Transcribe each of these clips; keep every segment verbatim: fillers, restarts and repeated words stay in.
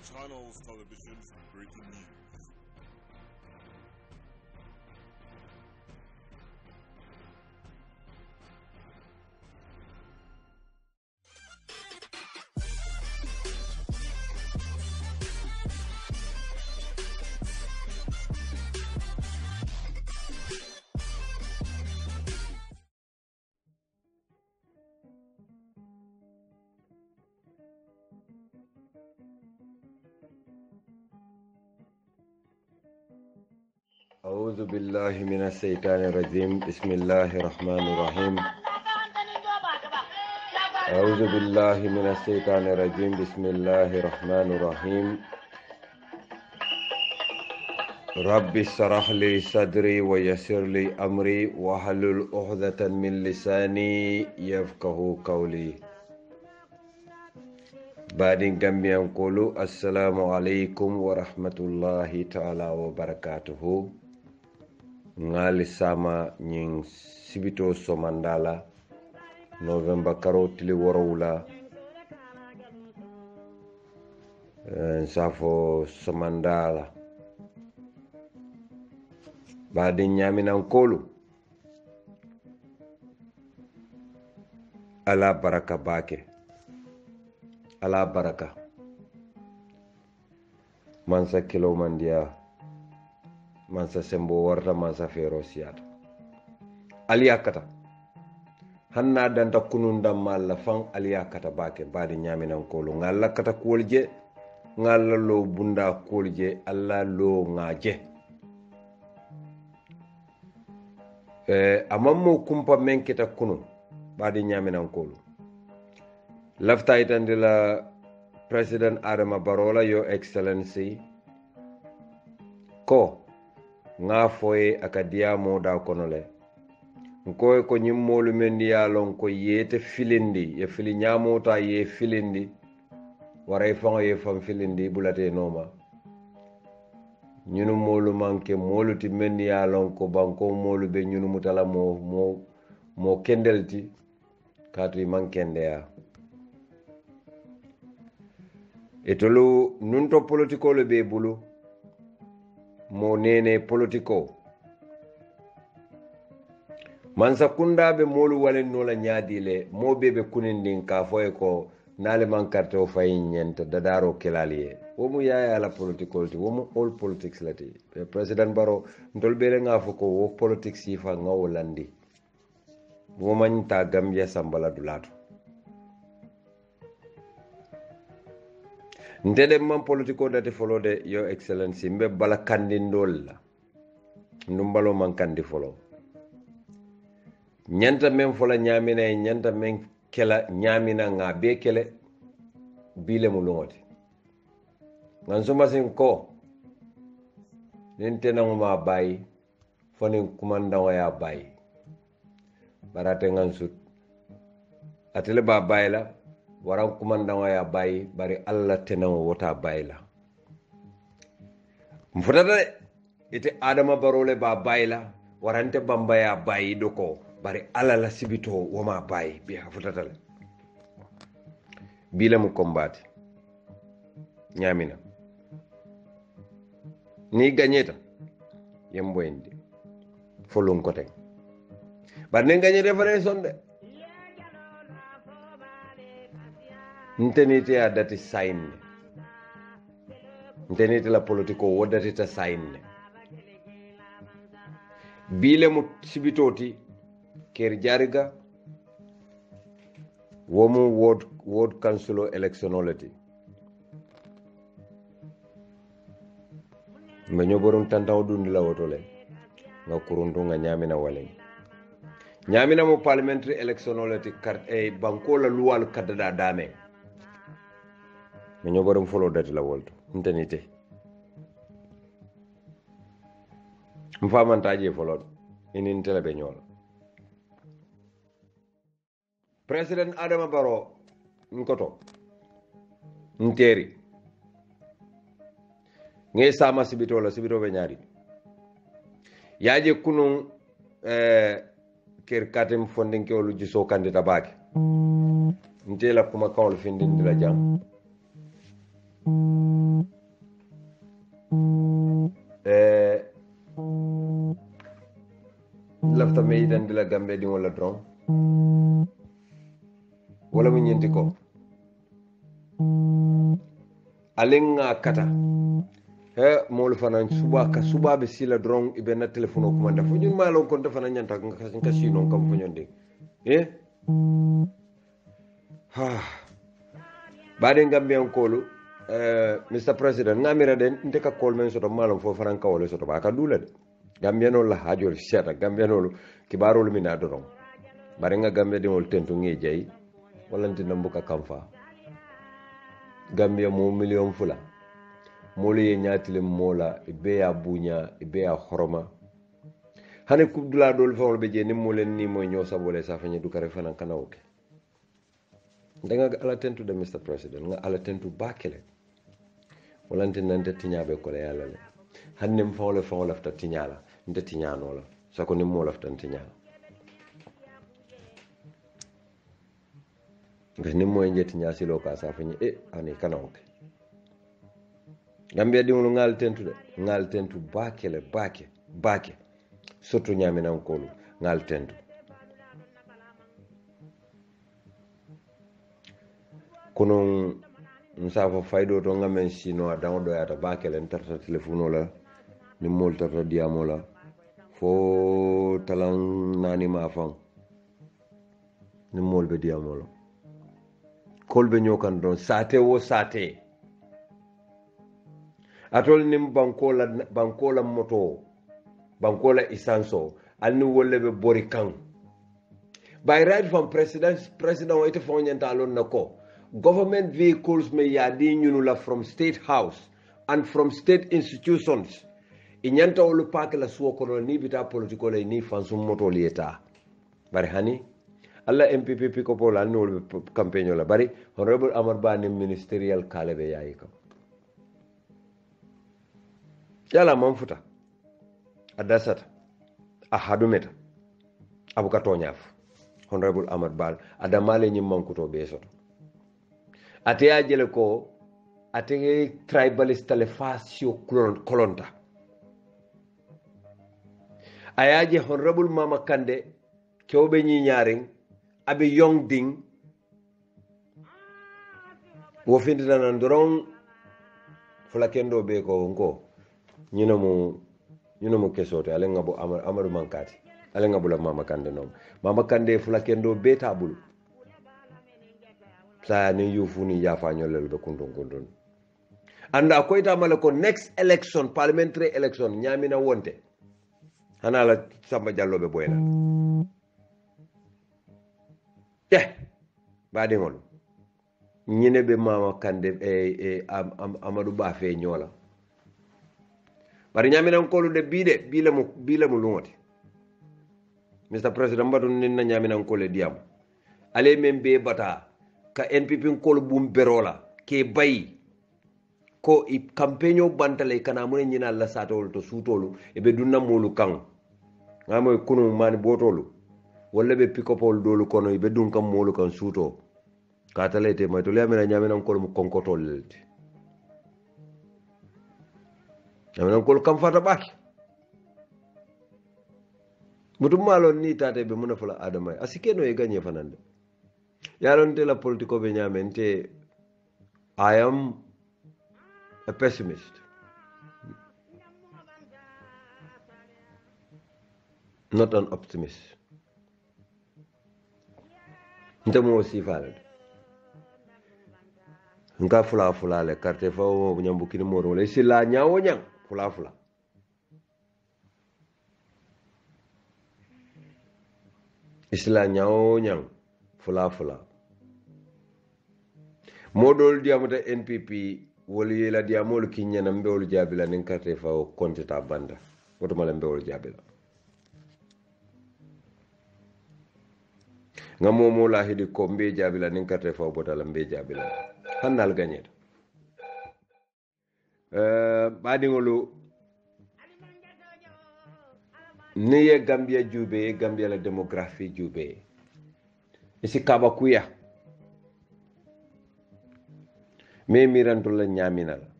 Channels Television's breaking news. أعوذ بالله من الشيطان الرجيم بسم الله الرحمن الرحيم أعوذ بالله من الشيطان الرجيم بسم الله الرحمن الرحيم رب اشرح لي صدري ويسر لي أمري واحلل عقدة من لساني يفقه قولي بعدين جميعا قولوا السلام عليكم ورحمة الله تعالى وبركاته ngali sama nying sibito somandala november karo tili worowula uh, safo somandala badi nyaminan kolu ala baraka bake ala baraka mansa kilo mandia mansa sembo warta mansa fero siyata aliyakata hanna danta kununda malla fan aliyakata bake badi nyaminan kolu ngalla kata kolje ngalla lo bunda kolje alla lo ngaje eh amammo kumpa menkita kunu badi nyaminan kolu lafta itandila president Adama Barrow your excellency ko nga foye akadiyamo da konole nkoy ko nyimmolu men ya lon ko yete filindi ye fili nyamota ye filindi waray fango ye fam filindi bulate noma nyunu molu manke molu ti men ya lon ko banko molu be nyunu mutala mo mo mo kendelti katu mankende ya etolu nunto politiko le be bulu mo nene politiko mansa kunda be molu walen no la nyaadile mo bebe kunindin ka foye ko nale man carte o fay nyenta dadaro kelaliye wo mu yaaya la politiko ti wo mu all politics lati president Barrow ndol bele nga foko wo politics yi fa nga wolandi wo man ta Gambia sambala dulato ndede man politiko dati folode yo excellency mbe bala kandindol la ndumbalo man kandi folo nyanta men fola nyamina e nyanta men kela nyamina nga be kele bile mu lungoti ngan suma sin ko ninte na ma bayi foni kumanda wa ya bayi barate ngan sut atele ba bayila waran kumandan ya bayi bari Allah tenan wota bayila mfutata de ite Adama Barrow le ba bayila warante bamba ya bayi doko bari Allah la sibito woma bayi bi futata le bila mu kombati nyamina ni gagneta yembo indi folon kote bar ne gagnete fare sonde ntenite a dati sayne ntenite la politiko wodati ta sayne bile mu sibitoti ker jariga womu ward ward council electionolati mbenyo borum tantaw dundi la wotole nga kuruntu nga nyamina walen nyamina mo parliamentary electionolati carte e banko la luwal kadada dame mbenyo borum follow dati la wolto ntenite mfamantaje follow inin tele be nyol President Adama Barrow nkoto nteri nge sama sibito la sibito be nyari yaje kunun eh ker katem fondin ke olu jiso candidat baake ntela kuma kawol findin dila jam eh lafta me yitandi la gambe di wala dron wala mu ñenti ko alenga kata he molu fanan suba ka suba be sila dron ibe na telephone ko manda fo ñun malon ko dafa na ñanta ka sino kam fo ñonde eh ha baade gambian kolu Uh, Mister President ngamira den ndeka kol men soto malom fo faran kawole soto ba ka dula de gambiano la hajol seta gambiano kibarol mina doron bare nga gambia de wol tentu ngi jey wala ntina mbuka kamfa gambia mo million fula molu ye ñaatile mola e be ya buña e be ya horoma hane kubdula dol fawol be je ni mo len ni moy ñoo sabole sa fañe du kare fanan kanawke nga ala tentu de Mister President nga ala tentu bakele walante nante tiñabe ko la yalla le hannem fawle faw lafta tiñala nte tiñano la sako ni mo lafta tiñala ngi ni mo nje tiña silo ka sa fani e ani kanawke gambia di mo ngal tentu de ngal tentu bakele bake bake soto nyami nan ko ngal tentu kono msafa faydo to ngamen sino adaw do yata bakelen tarta telefono la ni mol tarta diamo la fo talan nani ma fam ni mol be diamo la kolbe nyokan don sate wo sate atol nim bankola bankola moto bankola isanso alni wolle be bori kan by right from president president o ite fonyanta lon nako government vehicles may yadi nyunula from state house and from state institutions inyanta olu pak la suwo kono ni bita political ni fansum moto lieta bari hani alla M P P ko pola no campaign la bari honorable Amar Ba ni ministerial kalebe yayi ko yala man futa adasata ahadumeta abuka tonyaf honorable Amar Ba adamale nyim mankuto be soto ate ajele ko ate tribalist le fasio kolonta ayaje honorable Mama Kande kewbe ñi ñaaring abi young ding wo findina nan doron fula kendo be ko ngo ñino mu ñino mu kesote ale ngabo amar amaru mankati ale ngabo la Mama Kande nom Mama Kande fula kendo be tabul sa ni yufuni ya fa ñolel be kundon kundon anda ko ita mala ko next election parliamentary election ñamina wonte hana la Samba Diallo be boyna eh baade ngol ñine be Mama Kande e e am, am, Amadou Ba fe ñola bari ñamina ko lu de bide bile mu bile mu lungote Mister President mbadu ninna ñamina ko le diam ale membe bata ka N P P kol bum berola ke bay ko i campaigno bantale kana mun nyina la satol to sutolu e be dunna molu kan ngamoy kunu mani botolu walla be pikopol dolu kono e be dun kam molu kan suto ka talete may to lamina nyamina kol mu konkotol lelti nyamina kol kam fata baki mutum malon ni tate be muna fula adamay asikeno e gagné fanande yalonte la politiko be nyamente I am a pessimist not an optimist ntamo sifale nka fula fula le carte fa o nyambukini moro le sila nyawo nyang fula fula isla nyawo nyang fula fula modol diamuta N P P woli yela diamol kinyana mbewol jabila nin carte fa o kontita banda woto mala mbewol jabila ngamo mo la hidi ko mbe jabila nin carte fa o botala mbe jabila hannal gagné euh badi ngolu niye Gambia jube Gambia la démographie jube isi kaba kuya me miranto la ñamina la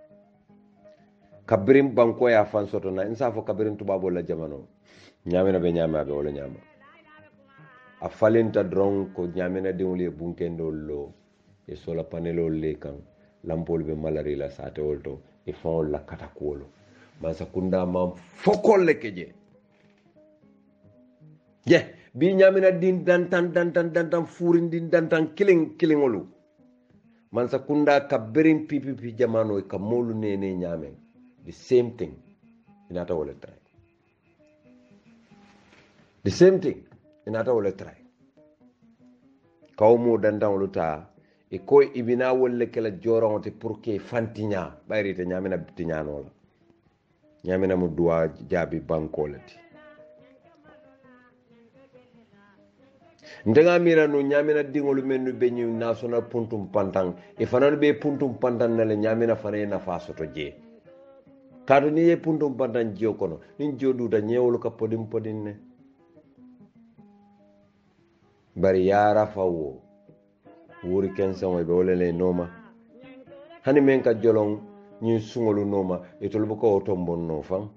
kabirin banko ya fan soto na insa fo kabirin tubabo la jamano ñamina be ñama be wala ñama a falinta dron ko ñamina diwli e bunkendol lo e sola panelol le kan lampol be malari la sate wolto e fon la katakuolo mansa kunda mam fokol le keje je bi ñamina din dantan dantan dantan furin din dantan killing killingolu mansa kunda kabirin pipipi jamano e kamolu nene ñamen the same thing inata wala try the same thing inata wala try kawmo dandan luta e ko ibina wolle kala joronte pour que fantinya bayrite ñamina tiñano la ñamina mu duwa jabi banko lati ndenga mira no ñamina dingolu mennu beñu national puntum pantan e fanan be puntum pantan na le ñamina fane na fasoto je kadu ni e puntum pantan jio kono nin jodu da ñewolu ka podim podin ne bari yara fawo wuri kensan be wala le noma hani men ka jolong ñi sungolu noma e tolbu ko tombon no fam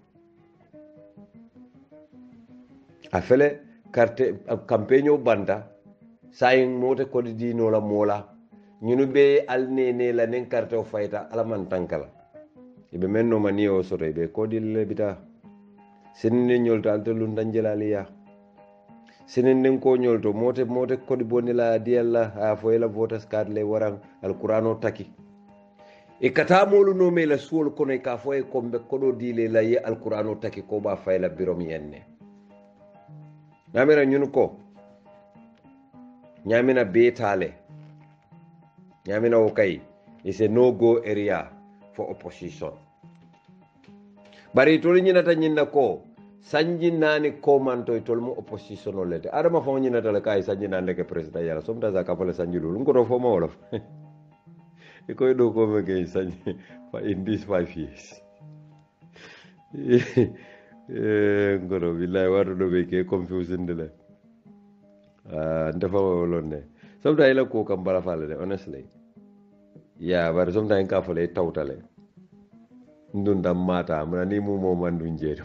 afele carte campagne banda sayin mote ko di no la mola ñunu be alnene la nen carte o fayta ala man tankala ibe menno mani o soto be ko di le bita sinne ñolta alto lu ndanjelaliya sinen nen ko ñolto mote mote ko di bonila dialla ha fo ela voters card le waran alqur'ano taki e kata molu no me la suol kono ka fo e kombe ko do dile la ye alqur'ano taki ko ba fayla birom yenne ñamina ñun ko ñamina betale ñamina o kay is a no go area for opposition bari tol ñinata ñinna ko sanji nani komanto tol mo opposition o lede adama fo ñinata la kay sanji nande ke president yalla somta za ka fala sanji lu ko do fo mo wolof e koy do ko me kay sanji in these five years eh ngoro billahi wato do be ke confusing de la ah ndafa wolone somta ila ko kam bala fala de honestly ya bar somta en ka fala tawtale ndunda mata mun ni mu mo mandu njeedo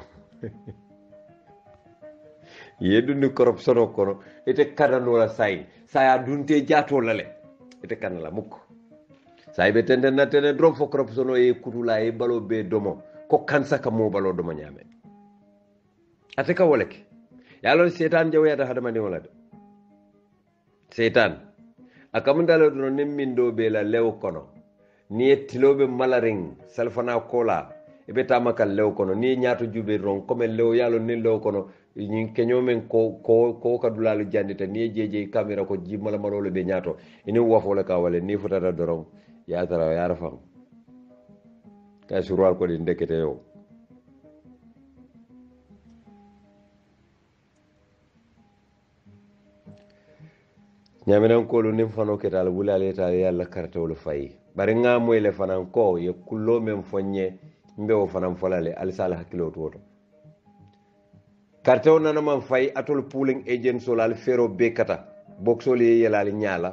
yedundu corruption ko ete kadano la say saya dunte jato lale ete kanala mukko say be tende na tene drum fo corruption e kutula e balo be domo ko kansa ka mo balo domo nyame ate ka woleke yalon setan jawiyata hadama ni wala de setan akamundalo do nemmindo be la lew kono ni tilobe malaring salfana kola e be tamakal lew kono ni nyaato jube ron comme lew yalo ni lew kono ni kenyomen ko ko ko kadulalu jandita ni jeje camera ko jimala marole be nyaato ini wafo la ka wala ni futata dorom ya tara ya rafam ka surwal ko di ndekete yo ñaminan kolu nim fano ketal wulale ta yalla kartawlu fayi bari nga moyle fanan ko ye kullo men fonye mbe o fanan folale alisala hakilo toto kartaw nana man fay atol pooling agent solal fero be kata boxol ye yelal nyaala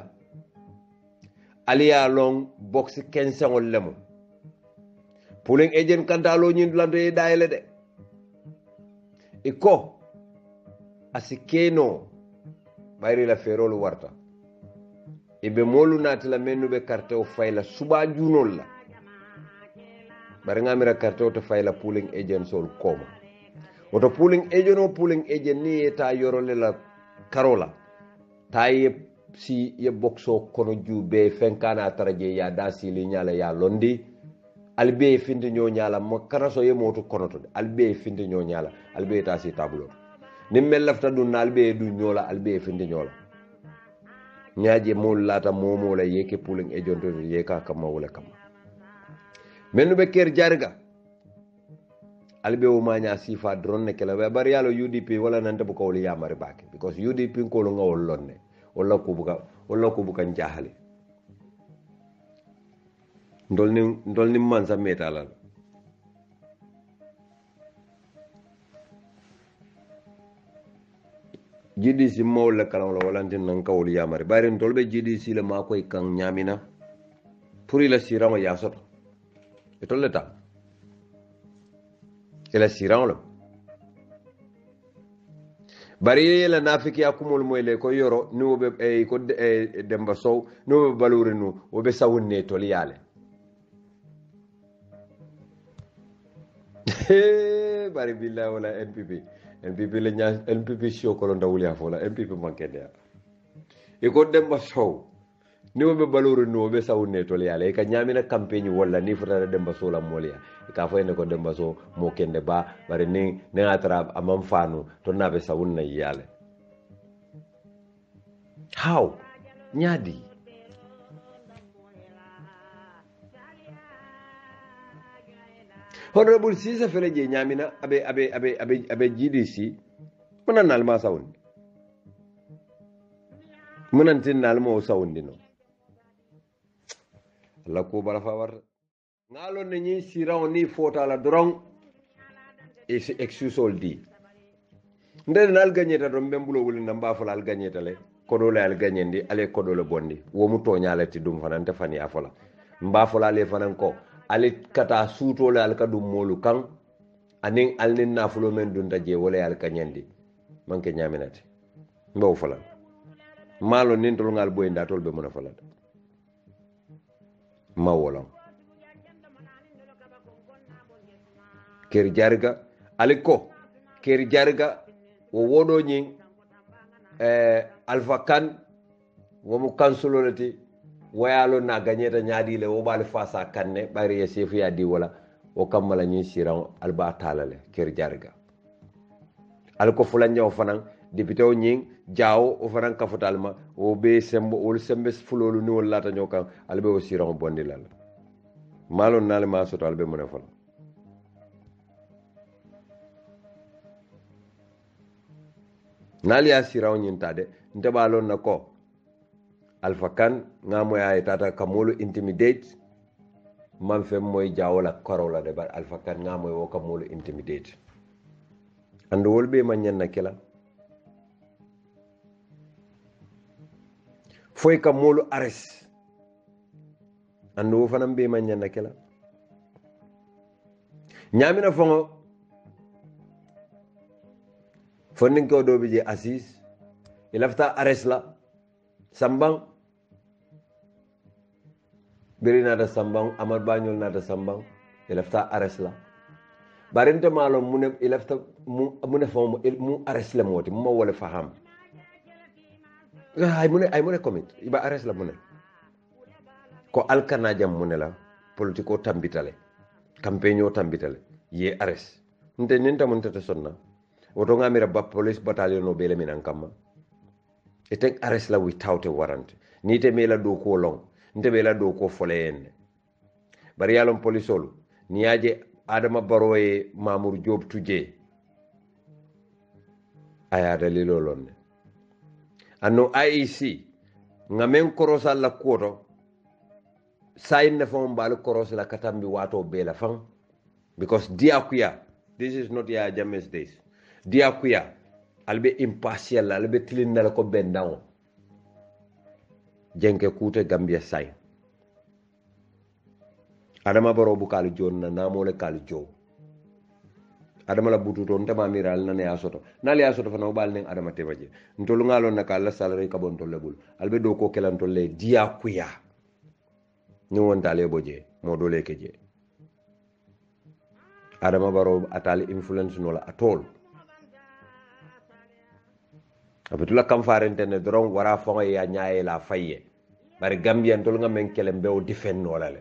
aliya long box quinze ngol lemu pooling agent kantalo nyin lando e dayle de e ko asikeno bayri la fero lu warta ibe molu natila menu be kartaw fayla suba junol la bari ngamira kartaw to fayla pooling agent sol koma oto pooling agent o pooling agent ni eta yorole la karola tay si ye boxo kono jube fenkana taraje ya dasi li nyala ya londi albe finde nyo nyala mo karaso ye moto kono to albe finde nyo nyala albe ta si tablo nimmel lafta dun albe du nyola albe finde nyola ñaaje mol lata momo la yeke pooling agent to yeka kama wala kama menu be ker jarga albe o manya sifa drone ne kala bari yalo U D P wala nante bu ko li yamari bake because U D P ko lo ngawol lonne wala ko buka wala ko buka njahale ndol ni ndol ni man sa metala G D C mawla kala wala wala ntin nan kawol yamari bari ndol be G D C le ma koy kan nyamina pour ila siran ya soto e tolleta ila siran lo bari la nafiki akumul moyle ko yoro ni wobe e ko e demba sow no be balure nu wobe sawunne toli yale bari billahi wala N P P N P P le nya N P P show ko ndawul ya fola N P P mankede ya e ko demba sow ni wobe balure nu wobe sawunne toli yale ka nyamina campagne wala ni fotata demba sow la molia ka fayne ko demba sow mo kende ba bari ni ne atra amam fanu to nabe sawunna yale how nyadi honorable Sisa fele je nyamina abe abe abe abe abe G D C manan nalma sawundi manan tin nalma sawundi no la ko bala fa war ngalo ne ñi siraw ni fota la drong e si excusol di ndel nal gagneta do mbembulo wul na mbafala al gagneta le kodo le al gagnendi ale kodo le bondi wo mu toñala ti dum fanante fani afola mbafala le fanan ko ale kata suto le al kadum molu kan anin alnin nafulo men dun daje wala al gagnendi manke nyaminati mbaw fala malo nin tol ngal boy ndatol be mona fala ma wolon ker jarga aliko ker jarga wo wodo nyin eh alfa kan wo mu kansulolati wayalo na ganyeta nyaadi le wo bal fasa kanne bari ya sefu ya di wala o kamala nyi siran alba talale ker jarga aliko fulanja o fanan député o nyin jaaw o fanan kafutalma o be sembo o sembe fulolu ni wala ta nyokan albe o siran bondi lal malo nal ma soto albe mo ne fala nali ya siraw nyinta de nteba lon nako alfa kan ngamo ya tata kamolo intimidate man fem moy jawola karola de bar alfa kan ngamo wo kamolo intimidate ando wolbe man nyanna kila foy kamolo ares ando wo fanam be man nyanna kila nyamina fongo fondin ko do bije assis ilafta ares la sambang berina da sambang amad bañol na da sambang ilafta ares la barinte malo mune ilafta mu mune fam mu ares la moti mu wala faham ay mune ay mune commit iba ares la mune ko alkana jam mune la politiko tambitale campagne tambitale ye ares nte ninta mun tata sonna woto ngamira ba police battalion no bele minan kamma e tek arrest la without a warrant ni te mela do ko long nte mela do ko folen bari yalon police olu ni yaje adama baro e mamour job tuje aya dalilo lon anno I E C ngamen korosa la koto sayin na fon bal korosa la katambi wato bela fan because diakuya this is not ya james days dia kuya albe impartial albe tilinal ko bendaw jenke kute gambia say adama baro bu kal jonna namole kal jo adama la butu ton tama miral nan ya soto nal ya soto fana bal nen adama tebaje ntolu ngalo naka la salary ka bon tolle bul albe do ko kelan tolle dia kuya ni won tale boje mo dole keje adama baro atali influence no la atol abetula kam farente ne doron wara fongo ya nyaaye la faye bari gambien tol nga men kele mbew difen no la le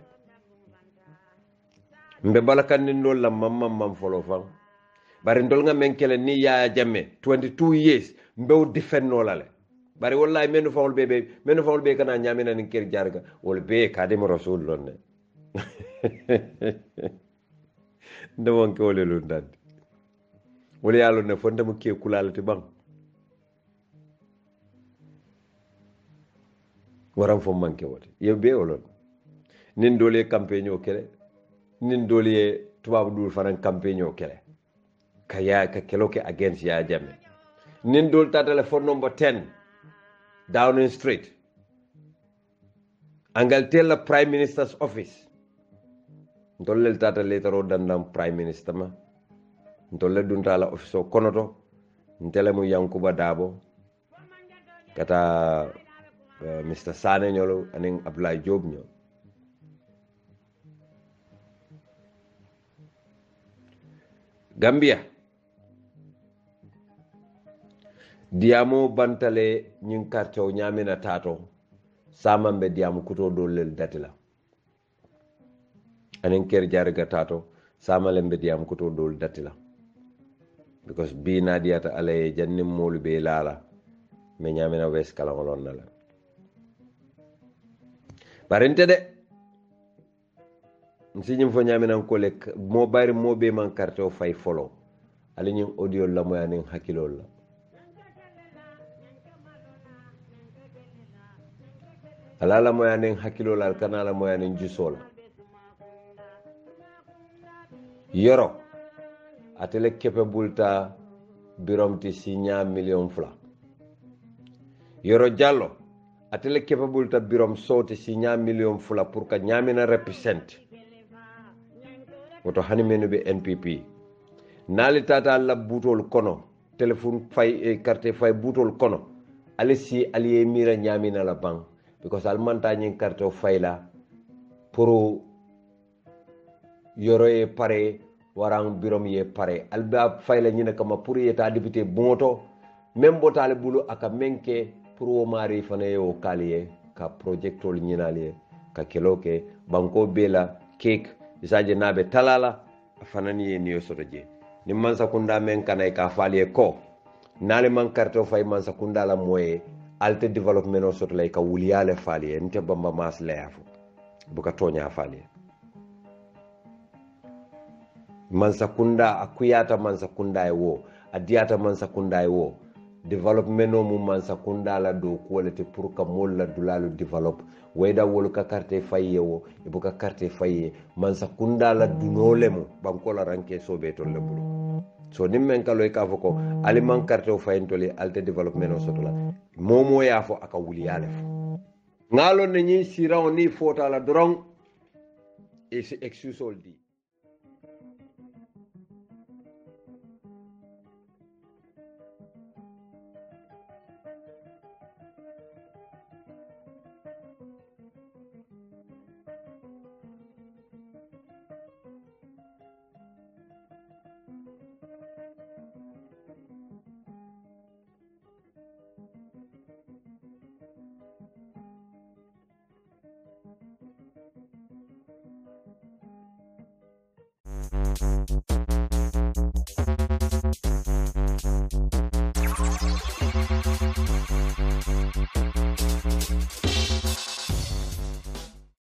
mbe balakan ni ndol la mamma mam folo fang bari ndol nga men kele ni ya jamme twenty-two years mbew difen no la le bari wallahi menu fawol bebe menu fawol be kana nyamina ni ker jarga wol be kadim rasul lonne ndo won ko le lu ndad wol yalo ne fonde mu ke kulalati bang waram fo manke wote yebbe olon nin dole campagne o kele nin dole tubabu dul faran campagne o kele kaya ka kelo ke against ya jamme nin dol ta telephone number ten Downing Street Angleterre la prime minister's office ntolle tata letaro dandam prime minister ma ntolle dunta la office o konoto ntele mu Yankuba Dabo kata uh, Mister Sane ñolo anen Abdoulaye Diop ño Gambia diamo bantale ñin karto ñamina tato samambe diamo kuto dolel datila anen ker jarga tato samalembe diamo kuto dol datila because bi nadiyata alaye jannim molu be lala me ñamina wes kala ngolon nala barente de nsiñim fo ñamina ko lek mo bari mo be man karto fay folo ali ñin audio la mo yanin hakilol la alala mo yanin hakilol al kanala mo yanin jusola yoro atele kepe bulta biromti sinya million fula yoro jallo atele kepe bulta birom soti sinya million fula pour ka ñamina represent woto hani menu be N P P nali tata la butol kono telephone fay e carte fay butol kono ali si ali mira ñamina la bank because al manta ñin carte fay la pour yoro e pare warang birom ye pare alba fayla ñina kama pour yeta député bonto même botale bulu aka menke pour o mari fane yo kaliye ka projectol ñinaliye ka keloke banko bela cake isaje nabe talala fanani ye niyo soto je ni mansa kunda men kanay ka faliye ko nale man carte fay mansa kunda la moye alte development o soto lay ka wuliyale faliye nte bamba mas leafo buka tonya faliye mansa kunda akuyata mansa kunda e wo adiyata mansa kunda e wo development no mu mansa kunda la do quality pour ka mol la dulalu develop wayda wol ka carte faye wo e buka carte faye mansa kunda la dunole mu banko la ranke sobe to le bulu so nim men kaloy ka foko ali man carte o fayntoli alte development no soto la momo ya fo aka wuli yale fo ngalo ne ñi siraw ni fota la dorong e si excusol di Thank you.